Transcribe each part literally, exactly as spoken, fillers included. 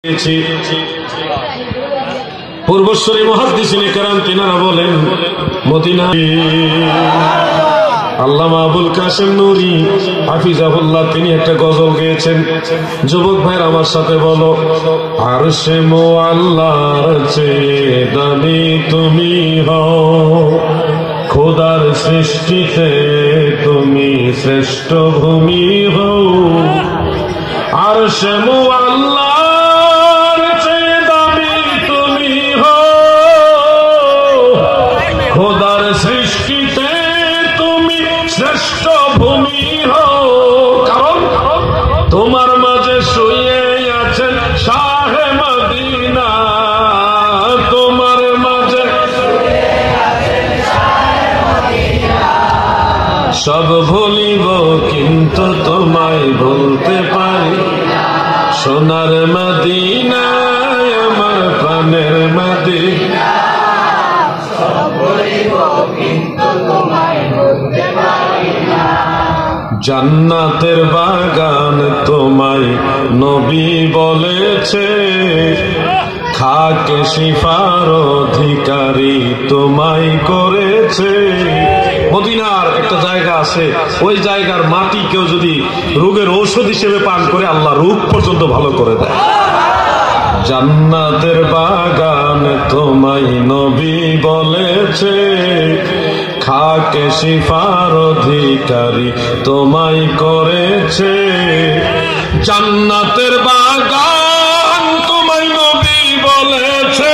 পূর্বশ্বরী মুহাদ্দিসিনে কেরাম তিনারা বলেন মদিনা আল্লামা আবুল কাসেম নুরি হাফিজাহুল্লাহ তিনি একটা গজল গেয়েছেন। যুবক ভাইরা আমার সাথে বলো, আরশে মুআল্লার চেয়ে দামি তুমি হও, খোদার সৃষ্টিতে তুমি শ্রেষ্ঠ ভূমি হও। আরশে মুআল্লার চেয়ে দামি তুমি হও, খোদার সৃষ্টিতে তুমি শ্রেষ্ঠ ভূমি হও। কারণ তোমার মাঝে শুয়ে আছেন শাহে মদিনা, তোমার মাঝে সব ভুলিব কিন্তু তোমায় বলতে পারি, সোনার মদিনা আমার প্রাণের মদিনা। জান্নাতের বাগান তোমায় নবী বলেছে, খাকে শিফার অধিকারী তোমায় করেছে। মদিনার একটা জায়গা আছে, ওই জায়গার মাটি কেউ যদি রোগের ঔষধ হিসেবে পান করে আল্লাহ রোগ পর্যন্ত ভালো করে দেয়। জান্নাতের বাগান তোমায় নবী বলেছে, খাকে শিফার অধিকারী তোমায় করেছে। জান্নাতের বাগান তোমায় নবী বলেছে,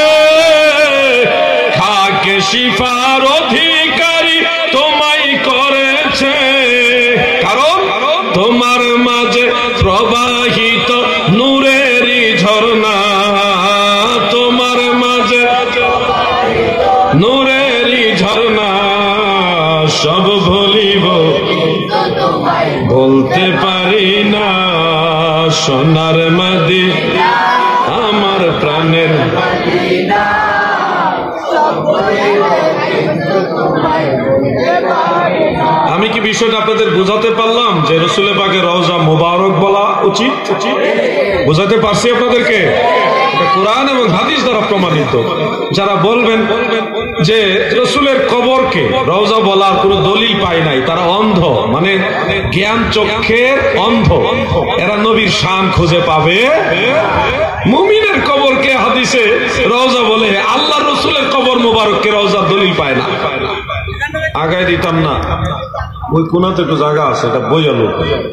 খাকে শিফার অধিকারী তোমায় করেছে। কারণ তোমার মাঝে প্রবাহিত নূরেরই ঝর্ণা, তোমার মাঝে নূরেরই ঝর্ণা। সব ভুলিব বলতে পারি না, সোনার মদিনা আমার প্রাণের মদিনা। আমি কি বিষয়টা আপনাদের বুঝাতে পারলাম যে রসুল পাকের রওজা মুবারক বলা উচিত? বুঝাতে পারছি আপনাদেরকে? এটা কোরআন এবং হাদিস দ্বারা প্রমাণিত। যারা বলবেন যে রসুলের কবরকে রওজা বলার কোনো দলিল পায় নাই, তারা অন্ধ, মানে জ্ঞান চক্ষের অন্ধ। এরা নবীর শান খুঁজে পাবে? মুমিনের কবরকে হাদিসে রওজা বলে, আল্লাহ রসুলের কবর মুবারককে রওজা দলিল পায় না। আগায় দিতাম না, ওই কোনাতে একটু জায়গা আছে, এটা বইয়ালো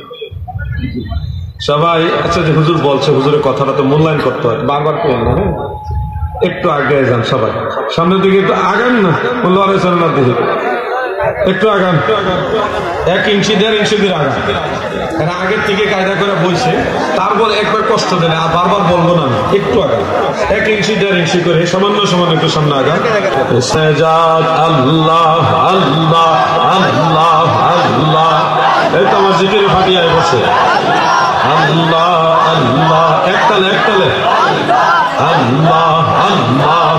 সবাই। আচ্ছা, যে হুজুর বলছে, হুজুরের কথাটা তো মূল্যায়ন করতে হয়, বারবার করেন না, একটু আগে যান সবাই, সামনের দিকে একটু আগান না, লড়াইছেন না দিকে একটু আগান, এক ইঞ্চি দেড় ইঞ্চি দিয়ে আগান। এরা আগের থেকে কায়দা করে বলছে, তারপর একবার কষ্ট দেয় আর বারবার বলবো না, একটু আগান, এক ইঞ্চি দেড় ইঞ্চি করে সামান্য সামান্য একটু সামনে আগান। সেজাদ আল্লাহ আল্লাহ আল্লাহ আল্লাহ, এই তো আমার জিকির ফাটিয়ায় বসে আল্লাহ আল্লাহ, একতালে একতালে আল্লাহ আল্লাহ।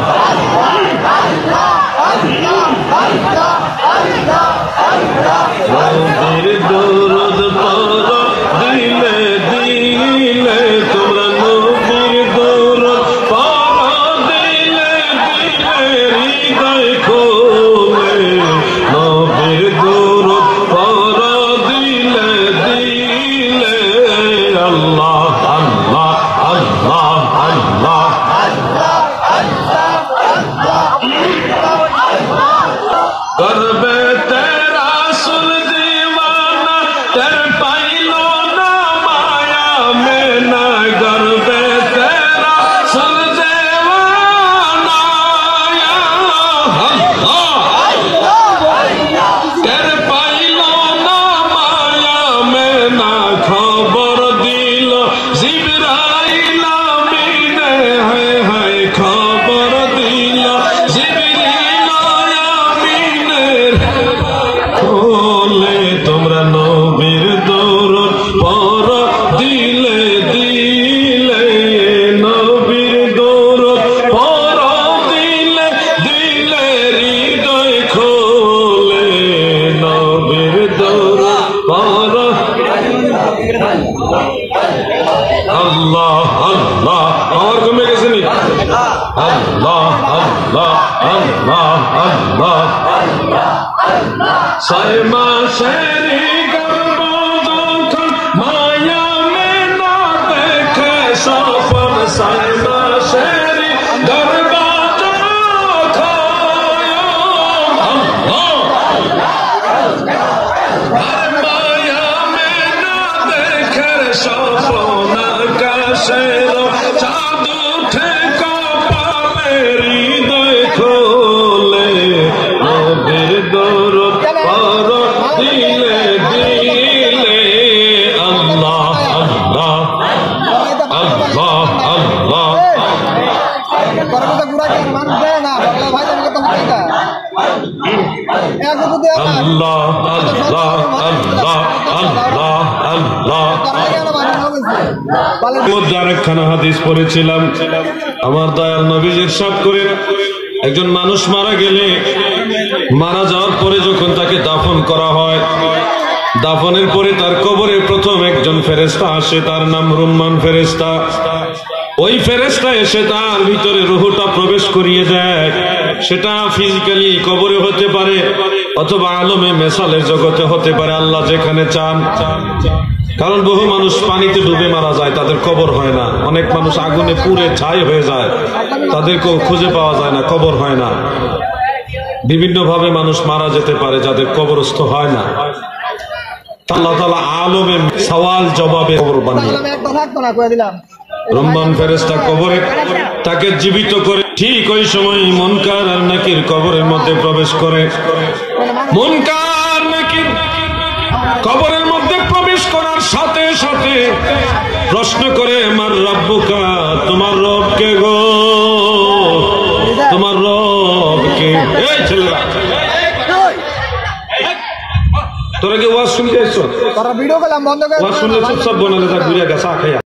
নবীর দরুদ পড়ো দিলে দিলে, তোমরা নবীর দরুদ পড়ো দিলে দিলে, হৃদয় খোলে নবীর দরুদ পড়ো দিলে দিলে। আল্লাহ আল্লাহ আল্লাহ আল্লাহ করবে তেরা সুল দিওয়ানা, তের পাইলো না মায়া में ना করবে তেরা সুল দিওয়ানা। তের পাইলো না মায়া में ना খবর দিল জিবরাইল আমিনে আল্লাহ আল্লাহ আল্লাহ আল্লাহ ছয় মাসের গর্ভধারণ মায়া মে না দেখে সফল ছয় মাসের গর্ভধারণ মায়া মে না দেখে সফল আকাশের চাঁদ উঠে কপালে হৃদয় খোলে নবীর দরদ পড় দিলে দিলে আল্লাহ আল্লাহ আল্লাহ আল্লাহ আল্লাহ আল্লাহ আল্লাহ আল্লাহ আল্লাহ মধ্যে আরেকখানা হাদিস পড়েছিলাম আমার দয়াল নবী ইরশাদ করেন একজন মানুষ মারা গেলে মারা যাওয়ার পরে যখন তাকে দাফন করা হয় দাফনের পরে তার কবরে প্রথম একজন ফেরেশতা আসে তার নাম রুম্মান ফেরেশতা ওই ফেরেশতা এসে তার ভিতরে রূহটা প্রবেশ করিয়ে দেয় সেটা ফিজিক্যালি কবরে হতে পারে অথবা আলমে মেসালের জগতে হতে পারে আল্লাহ যেখানে চান কারণ বহু মানুষ পানিতে ডুবে মারা যায় তাদের কবর হয় না অনেক মানুষ আগুনে পুড়ে ছাই হয়ে যায় তাদেরকেও খুঁজে পাওয়া যায় না কবর হয় না বিভিন্ন ভাবে মানুষ মারা যেতে পারে যাদের কবরস্থ হয় না আল্লাহ তাআলা আলমে সওয়াল জবাবে কবর বানিয়ে রহমান ফেরেশতা কবরে তাকে জীবিত করে ঠিক ওই সময় মুনকার আর নাকির কবরের মধ্যে প্রবেশ করে মুনকার নাকির কবরের মধ্যে প্রবেশ করার সাথে সাথে প্রশ্ন করে মার রাব্বুকা তোমার রব কে গো তোমার রব কে এই ছেলেরা তোরা কি ওয়াজ শুনতে এসছো ভিডিও করলাম বন্ধ করে ওয়াজ শুনলে চুপচাপ বনালে যা ঘুরে গেছা খাইয়া